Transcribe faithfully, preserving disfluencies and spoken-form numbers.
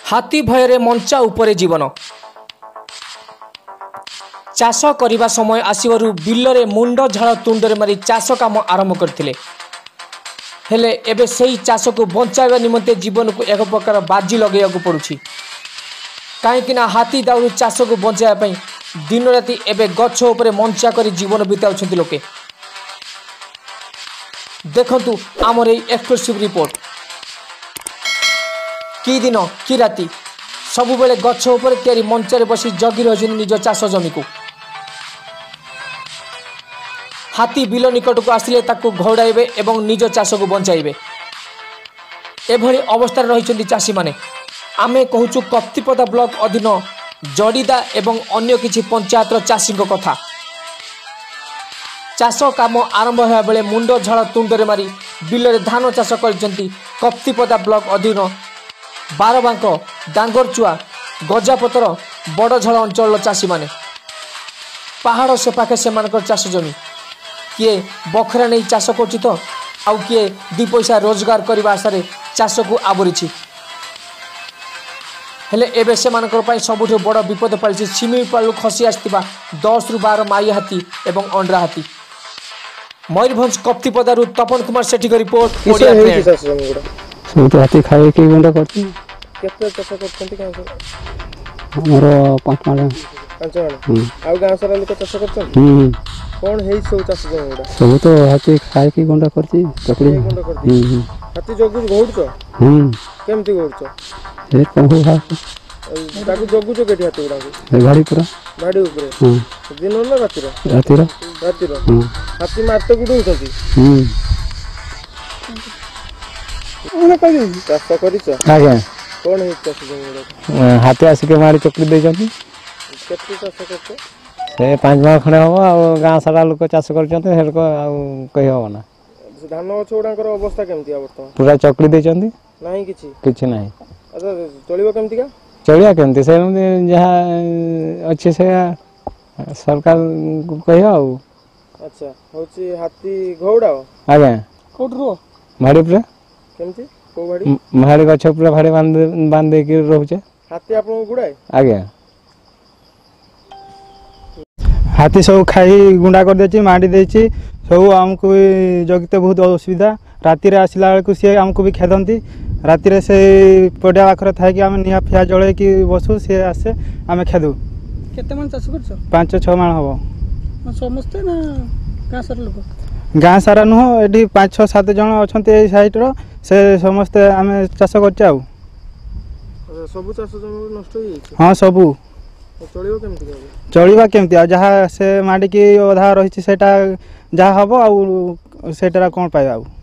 हाथी भୟରେ मंचा उपरे जीवन चाष करने समय आसवर बिलरे मुंड झाड़ तुंडरे मारी चाष काम आरंभ करथिले हेले एबे सही चाष को बचाइबा निमंते जीवन को एक प्रकार बाजी लगे पड़ुछि कहीं हाथी दाउरू चाष को बचाइबा दिन राति एबे गछ उपरे मंचा करी जीवन बिताउछन्ति लोके देखंतु आमर ए एक्सक्लूसिव रिपोर्ट कि दिन कि राति सबु बेले गछ उपरे तयारी मंचरे बसी जगी रहिछन्ति निज चाष जमी को हाथी बिल निकट को आसिले ताकू घौड़ाइबे एवं निज चाष को बचाइबे एभली अवस्था रहिछन्ति चाषी माने आमे कहूचु कप्तिपदा ब्लॉक अधीन जड़ीदा एवं अन्य किछि पंचायत चाषी कथा चाष काम आरंभ होगा बेले मुंड झाड़ तुंडरे मारी बिलरे धान चाष करछन्ति कप्तिपदा ब्लॉक अधीन बारबांक डांगरचुआ गजापतर बड़झाड़ अंचल चाषी माने पहाड़ से पाखे से चाष जमी किए बखरा नहीं चाष कर तो आउ किए दी पैसा रोजगार करने आशारे चाष को आवरी हेले एबे से सबुठ बड़ विपद पड़ी शिमिपालू खसी आसथिबा दस रु बार माई हाथी एवं अंड्रा हाथी मयूरभंज कप्तिपदारू तपन कुमार सेठी का रिपोर्ट सब तो हाथी खाए के गुंडा करती केते चाष करछन्ति कां सर हमर पांच माले पांच माले आ गांव सारा लोक चाष करछन्ति हम कोन हेई सब चाष जमीडा सब तो हाथी खाए के गुंडा करती चकड़ी गुंडा करती हम हाथी जगु घोड़छ हम केमति घोड़छ ए कहू हा ताकू जगु जो केटी हाथी गुडा ए गाड़ी पूरा गाड़ी ऊपर हां दिन न राति रो राति रो राति रो हां हाथी मारते गुडौछन्ति हम ओने कहि चाष करिछ आगे कोन हेई चाष जमीडा हाथी आसी के मारी चकड़ी दे जंती केते चाष करछ से पांच माह खणे हो आ गां सारा लोक चाष करछन्ते हेर को आ कहि हो ना धान गछ गुडांकर अवस्था केमति आ वर्तमान पूरा चकड़ी दे जंती नाही किछि किछि नाही अच्छा चलिबो केमति का चलिया केमती से जहाँ अच्छे से सरकार कह अच्छा होची हाथी घोड़ा आगे कोठरो भाड़ी पूरा केमती को भाड़ी भाड़ी गछ पूरा भाड़ी बांध बांध दे के रहउचे हाथी आपन गुड़ाए आगे हाथी सब खाई गुंडा कर देछि माडी देछि सब हमको जगते बहुत असुविधा राति रे आसिला बेलू सी आमको भी खेदंती राति रे से पड़िया पाखरे था कि आम निआ फिया जड़े कि बसु सी आसे आम खेदु केते मन चाष करछ पांच छह मान हबो समस्ते ना गाँ सारा लोक गाँ सारा नुह एठी पांच छह सात जन अछंती ए साइड रो से समस्ते आम चाष करछ आउ सब चाष जमी नष्ट हो जाई हां सबु चलिबो केमति चलिबा केमति आ जहा से माडी की अधा रहिछि सेटा जहा हबो आ सेटा कोन पाइबा